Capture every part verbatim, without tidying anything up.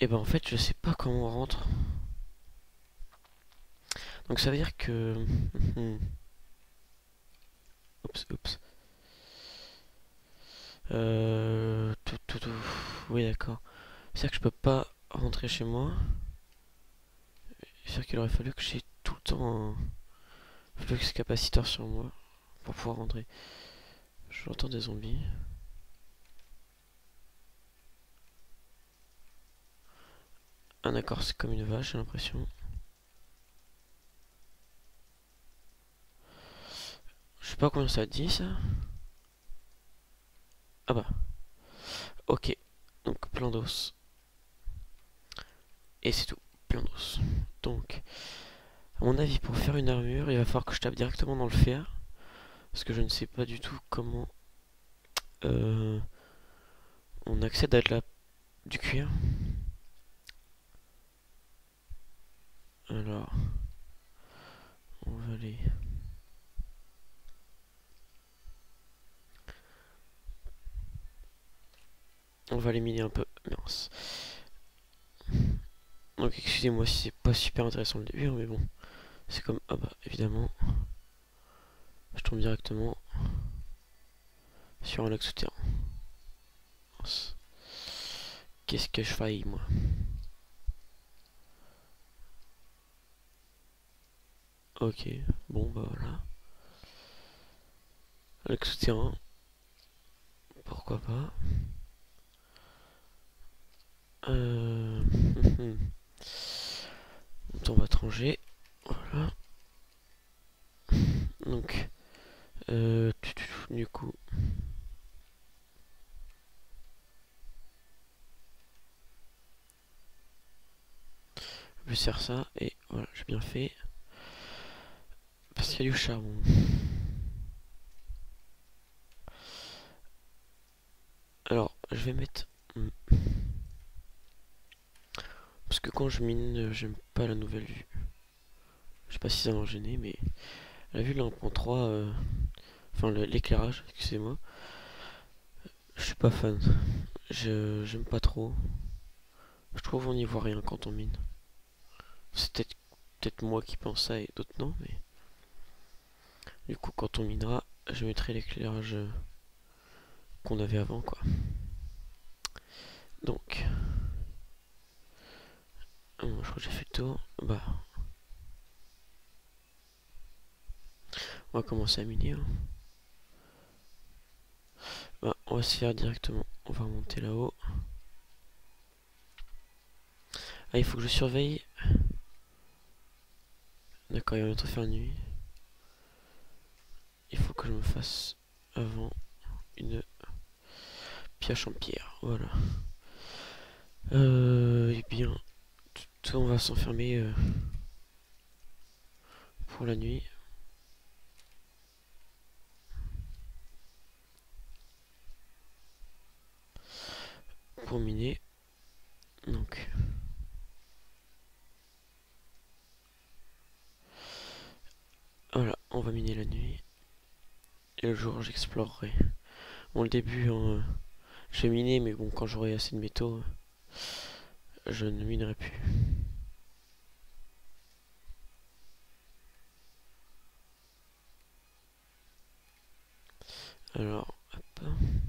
Et ben en fait je sais pas comment on rentre. Donc ça veut dire que... oups, oups. Euh... Tout, tout, tout. Oui d'accord. C'est-à-dire que je peux pas rentrer chez moi. C'est-à-dire qu'il aurait fallu que j'ai tout le temps un flux capaciteur sur moi pour pouvoir rentrer. J'entends des zombies. Ah d'accord, c'est comme une vache j'ai l'impression. Je sais pas combien ça dit ça. Ah bah. Ok. Donc plein d'os. Et c'est tout. Plein d'os. Donc, à mon avis, pour faire une armure, il va falloir que je tape directement dans le fer. Parce que je ne sais pas du tout comment euh, on accède à de la, du cuir. Alors, on va aller... On va aller miner un peu. Mince. Donc excusez-moi si c'est pas super intéressant le début, mais bon. C'est comme... Ah bah, évidemment. Je tombe directement sur un lac souterrain. Mince. Qu'est-ce que je faille, moi? Ok, bon bah voilà. Lac souterrain. Pourquoi pas. Euh... On va te ranger. Voilà. Donc, euh, du coup, je vais faire ça et voilà, j'ai bien fait. Parce qu'il y a du charbon. Alors, je vais mettre. hmm. Parce que quand je mine, euh, j'aime pas la nouvelle vue. Je sais pas si ça va gêner, mais la vue de un point trois, euh, enfin le- l'éclairage, excusez-moi, je suis pas fan. Je j'aime pas trop. Je trouve on n'y voit rien quand on mine. C'est peut-être peut-être moi qui pense ça et d'autres non, mais du coup quand on minera, je mettrai l'éclairage euh, qu'on avait avant quoi. Donc, euh, je crois que j'ai fait le tour. Bah, on va commencer à miner. Hein. Bah, on va se faire directement. On va remonter là-haut. Ah, il faut que je surveille. D'accord, il va bientôt faire nuit. Il faut que je me fasse avant une pioche en pierre. Voilà. Euh, et bien, tout, on va s'enfermer euh, pour la nuit. Pour miner. Donc, voilà, on va miner la nuit. Et le jour, j'explorerai. Bon, le début, hein, je vais miner, mais bon, quand j'aurai assez de métaux, je ne minerai plus. Alors, hop.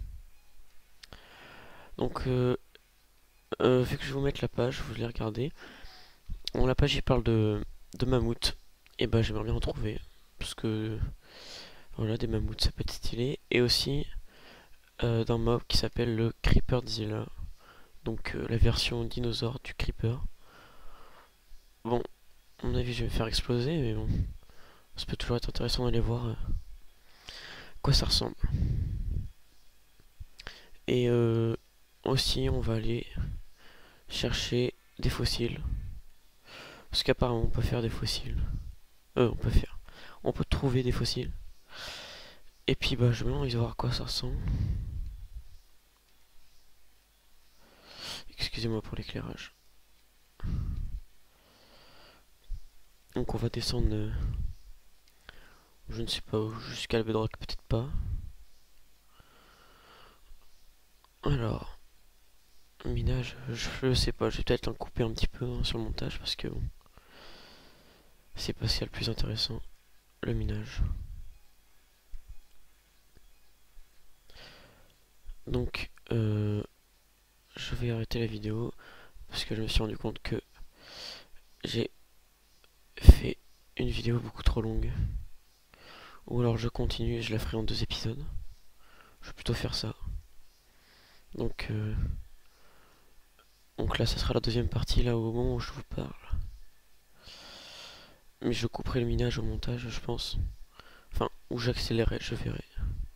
Donc, euh, euh, vu que je vais vous mettre la page, vous allez regarder. Bon, la page, il parle de, de mammouth. Et bah, j'aimerais bien en trouver. Parce que, voilà, des mammouths, ça peut être stylé. Et aussi, euh, d'un mob qui s'appelle le Creeperzilla. Donc, euh, la version dinosaure du Creeper. Bon, à mon avis, je vais me faire exploser, mais bon. Ça peut toujours être intéressant d'aller voir euh, à quoi ça ressemble. Et euh, aussi, on va aller chercher des fossiles. Parce qu'apparemment, on peut faire des fossiles. Euh, on peut faire. On peut trouver des fossiles. Et puis, bah, je me envie de voir à quoi ça ressemble. Excusez-moi pour l'éclairage. Donc, on va descendre, euh, je ne sais pas où, jusqu'à la bedrock, peut-être pas. Alors, Minage, je sais pas, je vais peut-être en couper un petit peu hein, sur le montage parce que bon, c'est pas ce qu'il y a le plus intéressant, le minage. Donc, euh, je vais arrêter la vidéo parce que je me suis rendu compte que j'ai fait une vidéo beaucoup trop longue. Ou alors je continue et je la ferai en deux épisodes. Je vais plutôt faire ça. Donc, euh, donc là, ça sera la deuxième partie, là, au moment où je vous parle. Mais je couperai le minage au montage, je pense. Enfin, ou j'accélérerai, je verrai.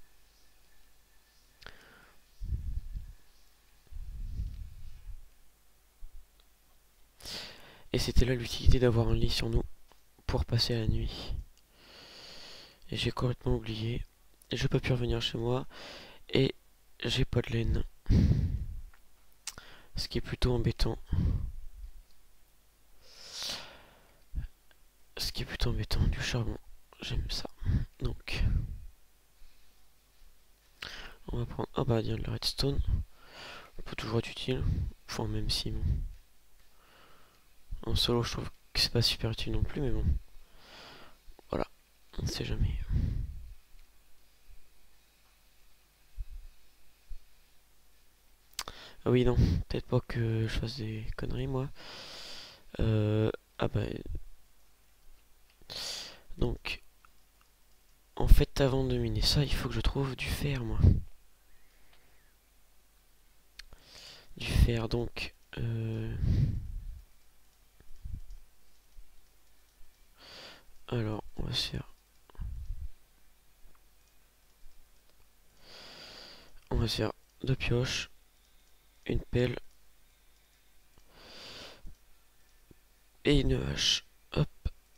Et c'était là l'utilité d'avoir un lit sur nous pour passer la nuit. Et j'ai complètement oublié. Et je peux plus revenir chez moi. Et j'ai pas de laine. Ce qui est plutôt embêtant. Ce qui est plutôt embêtant, du charbon. J'aime ça. Donc, on va prendre... Ah bah, tiens, le redstone. On peut toujours être utile. Enfin, même si, bon. En solo, je trouve que c'est pas super utile non plus, mais bon. Voilà, on ne sait jamais. Ah oui, non, peut-être pas que je fasse des conneries, moi. Euh... Ah bah... Donc, en fait, avant de miner ça, il faut que je trouve du fer, moi. Du fer, donc... Euh... Alors, on va se faire... On va se faire deux pioches, une pelle et une hache. Hop.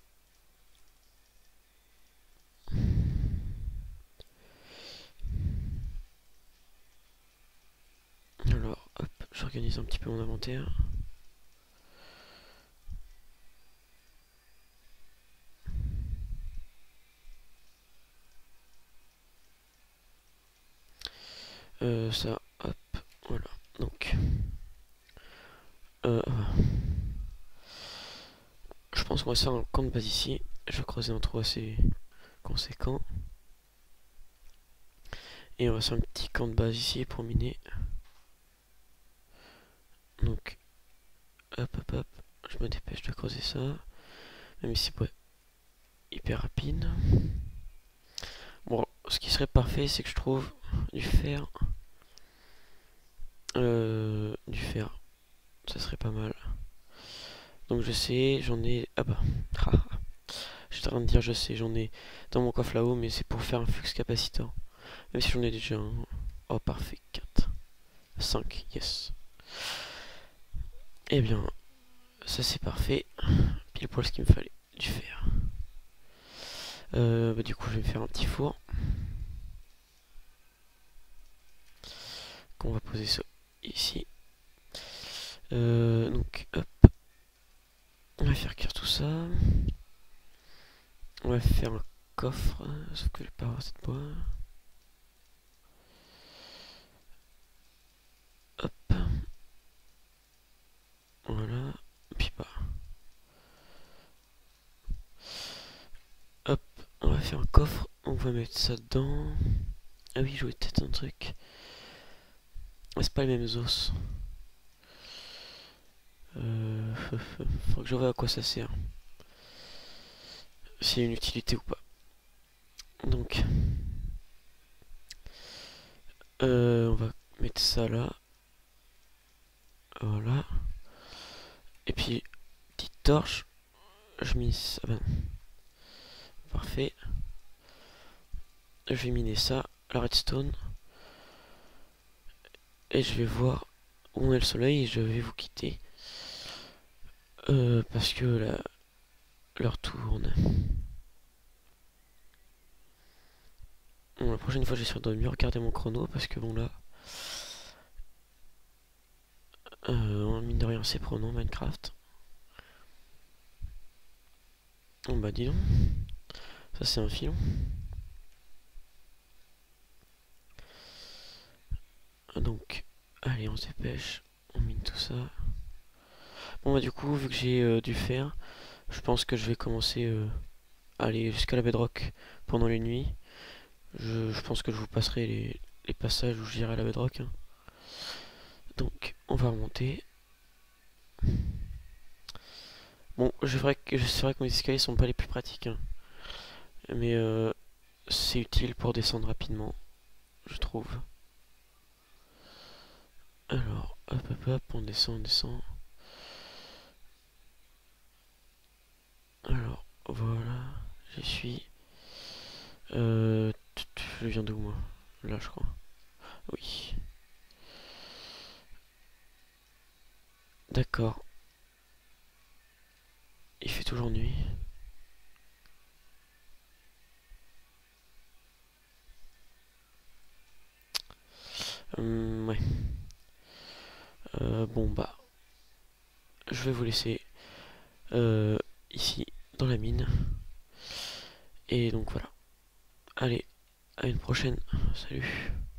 Alors, hop, j'organise un petit peu mon inventaire. Euh, ça, hop, voilà. Donc, euh, je pense qu'on va se faire un camp de base ici. Je vais creuser un trou assez conséquent. Et on va se faire un petit camp de base ici pour miner. Donc, hop, hop, hop. Je me dépêche de creuser ça. Même si c'est pas hyper rapide. Bon, ce qui serait parfait, c'est que je trouve du fer. Euh, du fer. Ça serait pas mal. Donc je sais, j'en ai... Ah bah. Je suis en train de dire je sais, j'en ai dans mon coffre là-haut, mais c'est pour faire un flux capacitor. Même si j'en ai déjà un. Oh parfait, quatre. cinq, yes. Eh bien, ça c'est parfait. Pile poil ce qu'il me fallait, du fer. Euh, bah, du coup, je vais me faire un petit four. Qu'on va poser ça ici. Euh, donc, hop. On va faire cuire tout ça. On va faire un coffre, sauf que je vais pas avoir cette bois. Hop. Voilà. Puis pas. Hop. On va faire un coffre. On va mettre ça dedans. Ah oui, je voulais peut-être un truc. Ah, c'est pas les mêmes os. Euh, faut que je vois à quoi ça sert. S'il y a une utilité ou pas. Donc, euh, on va mettre ça là. Voilà. Et puis, petite torche. Je mine ça. Ben, parfait. Je vais miner ça, la redstone. Et je vais voir où est le soleil et je vais vous quitter. Euh, parce que là, l'heure tourne. Bon, la prochaine fois, j'essaierai de mieux regarder mon chrono parce que bon là, euh, mine de rien, c'est prenant Minecraft. Bon bah dis donc, ça c'est un filon. Donc, allez, on se dépêche. On tout ça. Bon bah du coup, vu que j'ai euh, dû faire, je pense que je vais commencer euh, à aller jusqu'à la bedrock pendant les nuits. Je, je pense que je vous passerai les, les passages où j'irai à la bedrock, hein. Donc on va remonter. Bon, c'est vrai que c'est vrai que mes escaliers sont pas les plus pratiques, hein. Mais euh, c'est utile pour descendre rapidement, je trouve. Alors, hop hop hop, on descend, on descend. Alors, voilà, j'y suis. Euh, je viens d'où moi? Là, je crois. Oui. D'accord. Il fait toujours nuit. Hum, ouais. Euh, bon bah, je vais vous laisser euh, ici dans la mine. Et donc voilà. Allez, à une prochaine. Salut.